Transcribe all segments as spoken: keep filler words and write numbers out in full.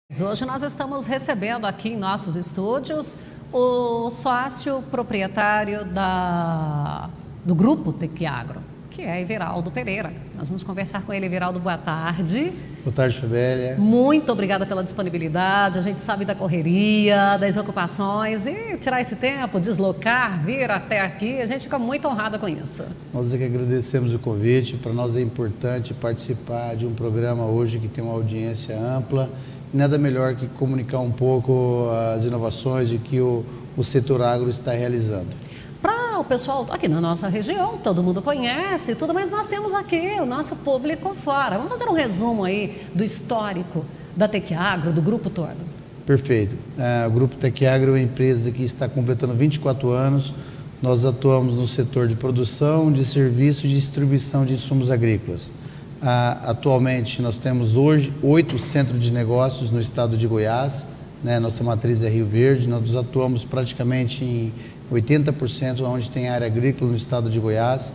Hoje nós estamos recebendo aqui em nossos estúdios o sócio proprietário da, do Grupo Tequiagro, que é Everaldo Pereira. Nós vamos conversar com ele. Everaldo, boa tarde. Boa tarde, Fabélia. Muito obrigada pela disponibilidade. A gente sabe da correria, das ocupações, e tirar esse tempo, deslocar, vir até aqui, a gente fica muito honrada com isso. Nós é que agradecemos o convite. Para nós é importante participar de um programa hoje que tem uma audiência ampla. Nada melhor que comunicar um pouco as inovações de que o, o setor agro está realizando. Para o pessoal aqui na nossa região, todo mundo conhece tudo, mas nós temos aqui o nosso público fora. Vamos fazer um resumo aí do histórico da Tequiagro, do grupo todo. Perfeito. Uh, o Grupo Tequiagro é uma empresa que está completando vinte e quatro anos. Nós atuamos no setor de produção, de serviços e de distribuição de insumos agrícolas. Uh, atualmente nós temos hoje oito centros de negócios no estado de Goiás, né? Nossa matriz é Rio Verde. Nós atuamos praticamente em oitenta por cento onde tem área agrícola no estado de Goiás,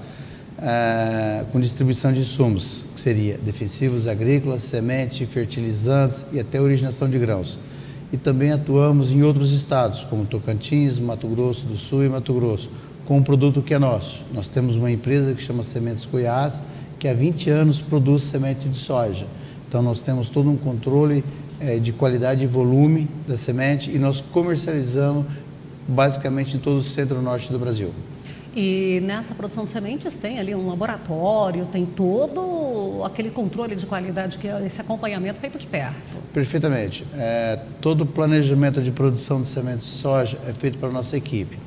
uh, com distribuição de insumos, que seria defensivos agrícolas, semente, fertilizantes e até originação de grãos. E também atuamos em outros estados, como Tocantins, Mato Grosso do Sul e Mato Grosso, com um produto que é nosso. Nós temos uma empresa que chama Sementes Goiás, que há vinte anos produz semente de soja. Então nós temos todo um controle é, de qualidade e volume da semente e nós comercializamos basicamente em todo o centro-norte do Brasil. E nessa produção de sementes tem ali um laboratório, tem todo aquele controle de qualidade, que é esse acompanhamento feito de perto. Perfeitamente. É, todo o planejamento de produção de sementes de soja é feito pela nossa equipe.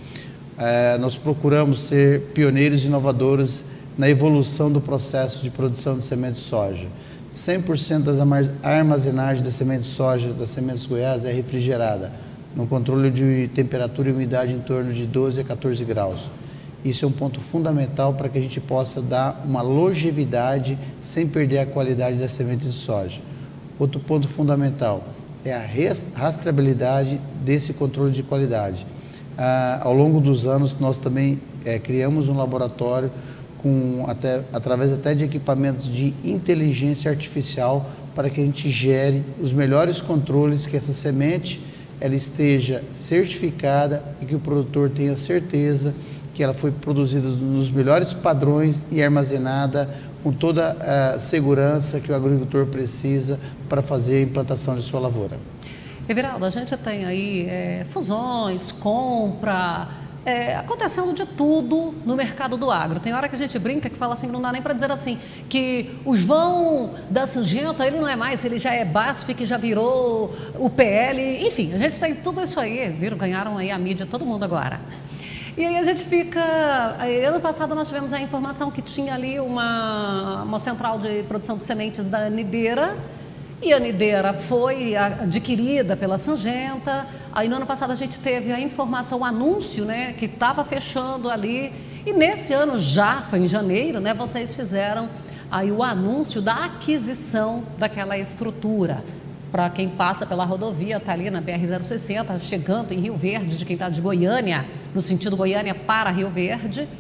É, nós procuramos ser pioneiros e inovadores na evolução do processo de produção de semente de soja. cem por cento das armazenagem da semente de soja, das sementes Goiás, é refrigerada, no controle de temperatura e umidade em torno de doze a quatorze graus. Isso é um ponto fundamental para que a gente possa dar uma longevidade sem perder a qualidade da semente de soja. Outro ponto fundamental é a rastreabilidade desse controle de qualidade. Ah, ao longo dos anos, nós também é, criamos um laboratório com até, através até de equipamentos de inteligência artificial para que a gente gere os melhores controles, que essa semente ela esteja certificada e que o produtor tenha certeza que ela foi produzida nos melhores padrões e armazenada com toda a segurança que o agricultor precisa para fazer a implantação de sua lavoura. Everaldo, a gente tem aí é, fusões, compra... É, acontecendo de tudo no mercado do agro. Tem hora que a gente brinca que fala assim, não dá nem para dizer assim, que o João da Singenta, ele não é mais, ele já é B A S F, que já virou o P L, enfim, a gente tem tudo isso aí, viram, ganharam aí a mídia, todo mundo agora. E aí a gente fica... Ano passado nós tivemos a informação que tinha ali uma, uma central de produção de sementes da Nideira, e a Nideira foi adquirida pela Singenta. Aí no ano passado a gente teve a informação, o anúncio, né, que estava fechando ali. E nesse ano, já foi em janeiro, né, vocês fizeram aí o anúncio da aquisição daquela estrutura. Para quem passa pela rodovia, está ali na B R zero sessenta, chegando em Rio Verde, de quem está de Goiânia, no sentido Goiânia para Rio Verde.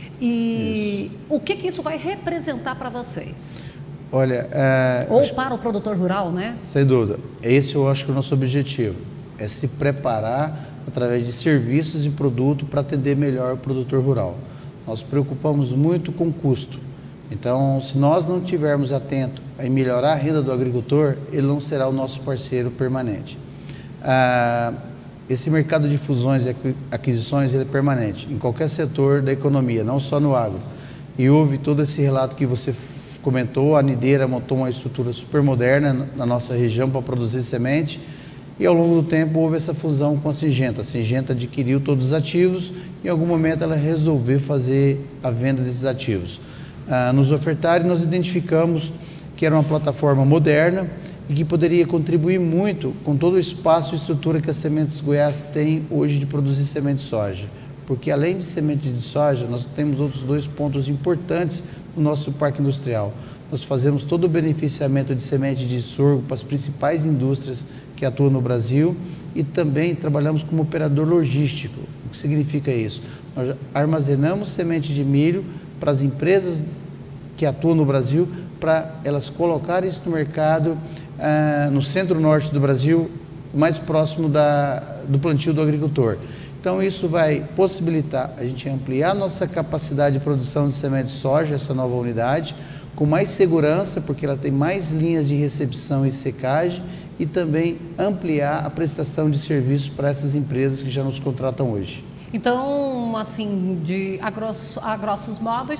E isso. O que, que isso vai representar para vocês? Olha, é, ou acho, para o produtor rural, né? Sem dúvida. Esse eu acho que é o nosso objetivo. É se preparar através de serviços e produto para atender melhor o produtor rural. Nós preocupamos muito com o custo. Então, se nós não estivermos atentos em melhorar a renda do agricultor, ele não será o nosso parceiro permanente. Ah, esse mercado de fusões e aquisições ele é permanente em qualquer setor da economia, não só no agro. E houve todo esse relato que você comentou, a Nideira montou uma estrutura super moderna na nossa região para produzir semente e ao longo do tempo houve essa fusão com a Singenta. A Singenta adquiriu todos os ativos e em algum momento ela resolveu fazer a venda desses ativos. Ah, nos ofertaram e nós identificamos que era uma plataforma moderna e que poderia contribuir muito com todo o espaço e estrutura que a Sementes Goiás tem hoje de produzir semente de soja. Porque além de semente de soja, nós temos outros dois pontos importantes no nosso parque industrial. Nós fazemos todo o beneficiamento de semente de sorgo para as principais indústrias que atuam no Brasil e também trabalhamos como operador logístico. O que significa isso? Nós armazenamos semente de milho para as empresas que atuam no Brasil, para elas colocarem isso no mercado ah, no centro-norte do Brasil, mais próximo da, do plantio do agricultor. Então isso vai possibilitar a gente ampliar nossa capacidade de produção de semente de soja, essa nova unidade, com mais segurança, porque ela tem mais linhas de recepção e secagem, e também ampliar a prestação de serviços para essas empresas que já nos contratam hoje. Então, assim, de, a, grosso, a grossos modos,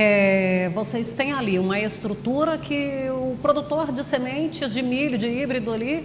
é, vocês têm ali uma estrutura que o produtor de sementes, de milho, de híbrido ali,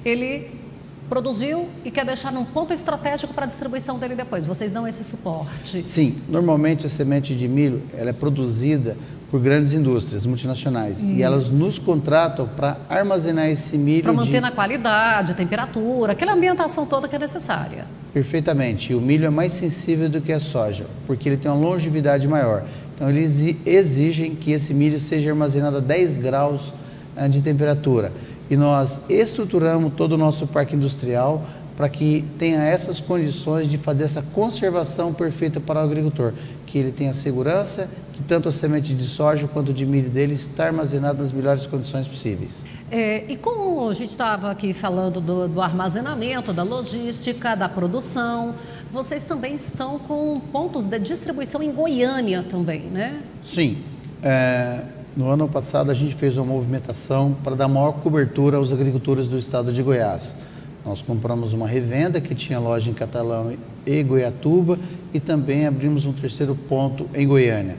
ele produziu e quer deixar num ponto estratégico para a distribuição dele depois. Vocês dão esse suporte? Sim, normalmente a semente de milho ela é produzida por grandes indústrias multinacionais. Isso. E elas nos contratam para armazenar esse milho. Para manter de... na qualidade, temperatura, aquela ambientação toda que é necessária. Perfeitamente. E o milho é mais sensível do que a soja, porque ele tem uma longevidade maior. Então eles exigem que esse milho seja armazenado a dez graus de temperatura. E nós estruturamos todo o nosso parque industrial para que tenha essas condições de fazer essa conservação perfeita para o agricultor, que ele tenha segurança, que tanto a semente de soja quanto de milho dele está armazenado nas melhores condições possíveis. É, e como a gente estava aqui falando do, do armazenamento, da logística, da produção, vocês também estão com pontos de distribuição em Goiânia também, né? Sim. É... No ano passado, a gente fez uma movimentação para dar maior cobertura aos agricultores do estado de Goiás. Nós compramos uma revenda que tinha loja em Catalão e Goiatuba e também abrimos um terceiro ponto em Goiânia.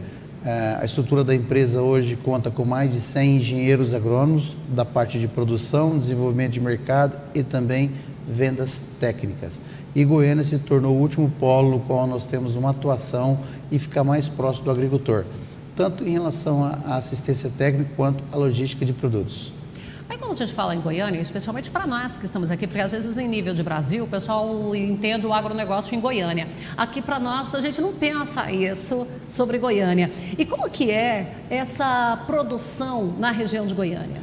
A estrutura da empresa hoje conta com mais de cem engenheiros agrônomos da parte de produção, desenvolvimento de mercado e também vendas técnicas. E Goiânia se tornou o último polo no qual nós temos uma atuação e ficar mais próximo do agricultor, tanto em relação à assistência técnica quanto à logística de produtos. Aí quando a gente fala em Goiânia, especialmente para nós que estamos aqui, porque às vezes em nível de Brasil, o pessoal entende o agronegócio em Goiânia. Aqui para nós, a gente não pensa isso sobre Goiânia. E como que é essa produção na região de Goiânia?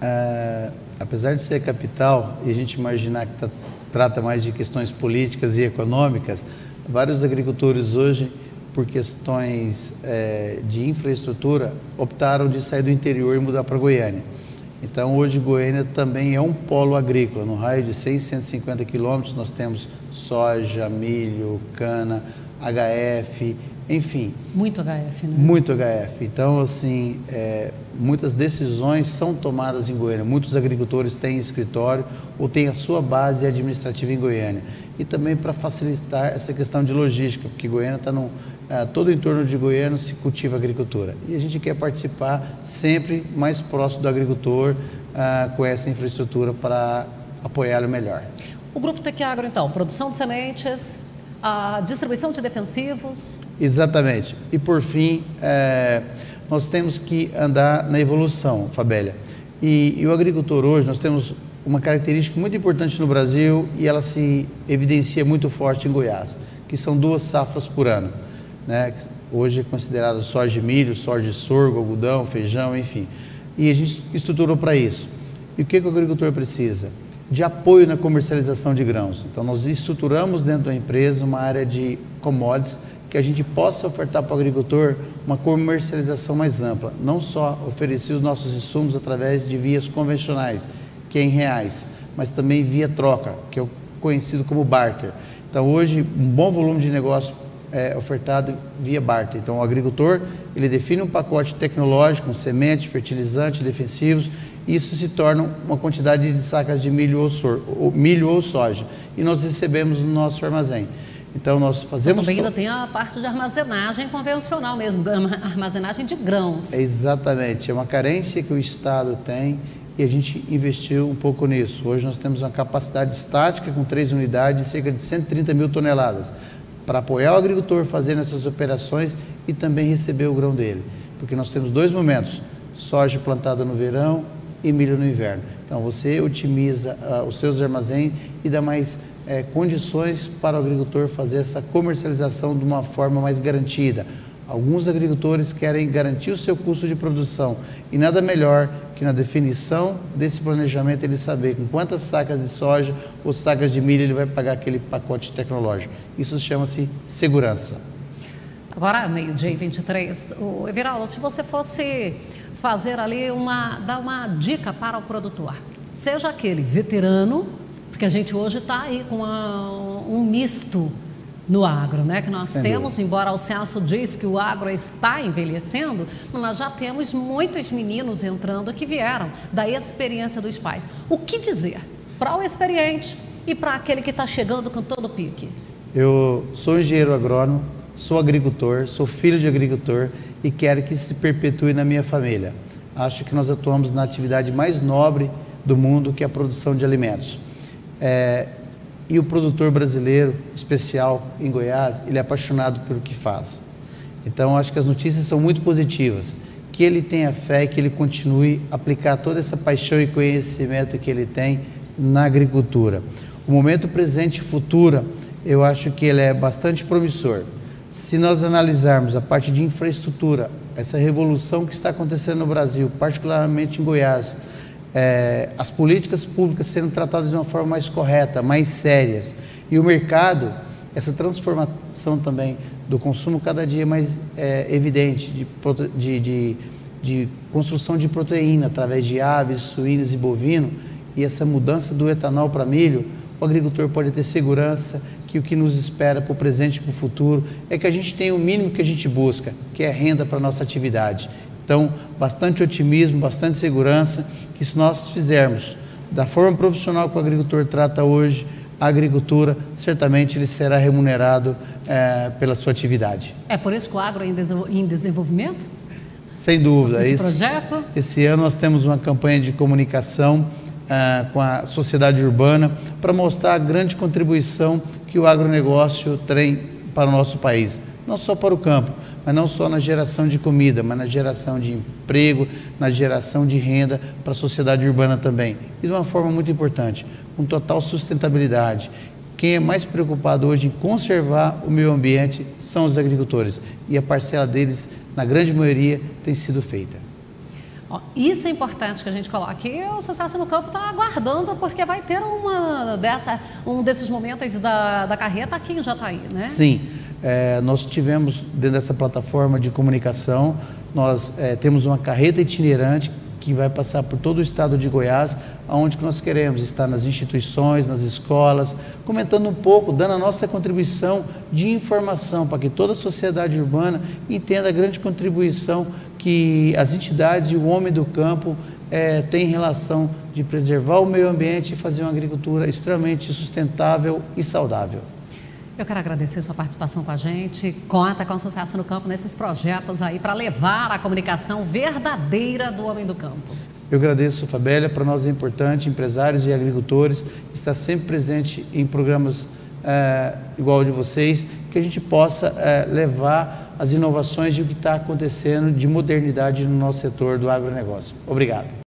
Ah, apesar de ser a capital e a gente imaginar que tá, trata mais de questões políticas e econômicas, vários agricultores hoje, por questões é, de infraestrutura, optaram de sair do interior e mudar para Goiânia. Então, hoje, Goiânia também é um polo agrícola. No raio de seiscentos e cinquenta quilômetros, nós temos soja, milho, cana, H F, enfim. Muito H F, né? Muito H F. Então, assim, é, muitas decisões são tomadas em Goiânia. Muitos agricultores têm escritório ou têm a sua base administrativa em Goiânia. E também para facilitar essa questão de logística, porque Goiânia está no... Uh, todo o entorno de Goiânia se cultiva agricultura e a gente quer participar sempre mais próximo do agricultor uh, com essa infraestrutura para apoiá-lo melhor. O Grupo Tecagro, então, produção de sementes, a distribuição de defensivos. Exatamente. E por fim, é, nós temos que andar na evolução, Fabélia. E, e o agricultor hoje, nós temos uma característica muito importante no Brasil e ela se evidencia muito forte em Goiás, que são duas safras por ano. Né? Hoje é considerado soja de milho, soja de sorgo, algodão, feijão, enfim. E a gente estruturou para isso. E o que, que o agricultor precisa? De apoio na comercialização de grãos. Então, nós estruturamos dentro da empresa uma área de commodities que a gente possa ofertar para o agricultor uma comercialização mais ampla. Não só oferecer os nossos insumos através de vias convencionais, que é em reais, mas também via troca, que é o conhecido como barter. Então, hoje, um bom volume de negócio é ofertado via barter. Então, o agricultor, ele define um pacote tecnológico com sementes, fertilizantes, defensivos, e isso se torna uma quantidade de sacas de milho ou, sor, ou, milho ou soja, e nós recebemos no nosso armazém. Então, nós fazemos... Também ainda tem a parte de armazenagem convencional mesmo, armazenagem de grãos. É exatamente, é uma carência que o Estado tem e a gente investiu um pouco nisso. Hoje nós temos uma capacidade estática com três unidades de cerca de cento e trinta mil toneladas, para apoiar o agricultor fazendo essas operações e também receber o grão dele. Porque nós temos dois momentos, soja plantada no verão e milho no inverno. Então você otimiza uh, os seus armazéns e dá mais uh, condições para o agricultor fazer essa comercialização de uma forma mais garantida. Alguns agricultores querem garantir o seu custo de produção e nada melhor que na definição desse planejamento ele saber com quantas sacas de soja ou sacas de milho ele vai pagar aquele pacote tecnológico. Isso chama-se segurança. Agora, meio-dia e vinte e três, o Everaldo, se você fosse fazer ali uma, dar uma dica para o produtor, seja aquele veterano, porque a gente hoje está aí com uma, um misto no agro, né? Que nós Sem temos, dúvida. Embora o censo diz que o agro está envelhecendo, nós já temos muitos meninos entrando que vieram da experiência dos pais. O que dizer para o experiente e para aquele que está chegando com todo o pique? Eu sou engenheiro agrônomo, sou agricultor, sou filho de agricultor e quero que isso se perpetue na minha família. Acho que nós atuamos na atividade mais nobre do mundo, que é a produção de alimentos. É, E o produtor brasileiro, especial em Goiás, ele é apaixonado pelo que faz. Então, acho que as notícias são muito positivas. Que ele tenha fé, que ele continue a aplicar toda essa paixão e conhecimento que ele tem na agricultura. O momento presente e futuro, eu acho que ele é bastante promissor. Se nós analisarmos a parte de infraestrutura, essa revolução que está acontecendo no Brasil, particularmente em Goiás, É, as políticas públicas sendo tratadas de uma forma mais correta, mais sérias, e o mercado, essa transformação também do consumo cada dia mais é, evidente de, de, de, de construção de proteína através de aves, suínos e bovino, e essa mudança do etanol para milho, o agricultor pode ter segurança que o que nos espera para o presente e para o futuro é que a gente tenha o mínimo que a gente busca, que é renda para a nossa atividade. Então, bastante otimismo, bastante segurança, que se nós fizermos da forma profissional que o agricultor trata hoje a agricultura, certamente ele será remunerado é, pela sua atividade. É por isso que o agro é em desenvolvimento? Sem dúvida. Esse, esse projeto? Esse ano nós temos uma campanha de comunicação é, com a sociedade urbana para mostrar a grande contribuição que o agronegócio tem para o nosso país, não só para o campo, mas não só na geração de comida, mas na geração de emprego, na geração de renda para a sociedade urbana também. E de uma forma muito importante, com total sustentabilidade. Quem é mais preocupado hoje em conservar o meio ambiente são os agricultores. E a parcela deles, na grande maioria, tem sido feita. Isso é importante que a gente coloque. E o Sucesso no Campo está aguardando, porque vai ter uma dessa, um desses momentos da, da carreta aqui em Jataí, né? Sim. É, nós tivemos dentro dessa plataforma de comunicação, nós é, temos uma carreta itinerante que vai passar por todo o estado de Goiás, aonde que nós queremos estar nas instituições, nas escolas, comentando um pouco, dando a nossa contribuição de informação para que toda a sociedade urbana entenda a grande contribuição que as entidades e o homem do campo é, têm em relação de preservar o meio ambiente e fazer uma agricultura extremamente sustentável e saudável. Eu quero agradecer sua participação com a gente. Conta com o Sucesso no Campo nesses projetos aí para levar a comunicação verdadeira do homem do campo. Eu agradeço, Fabélia. Para nós é importante, empresários e agricultores, estar sempre presente em programas é, igual ao de vocês, que a gente possa é, levar as inovações e o que está acontecendo de modernidade no nosso setor do agronegócio. Obrigado.